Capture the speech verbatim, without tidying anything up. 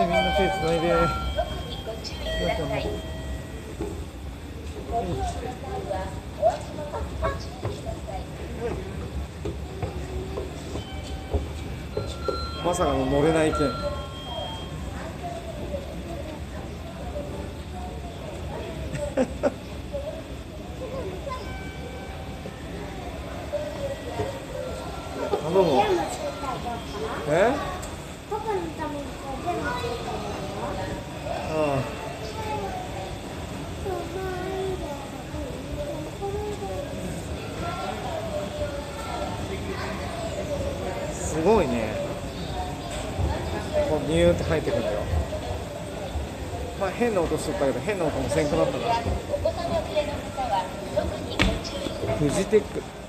みんな手つないで。まさかの乗れない件。頼む。え？パパのために全部作ったの？ああ。すごいね。こうニューって入ってくるんだよ。まあ変な音しとったけど変な音もせんくなったな。フジテック。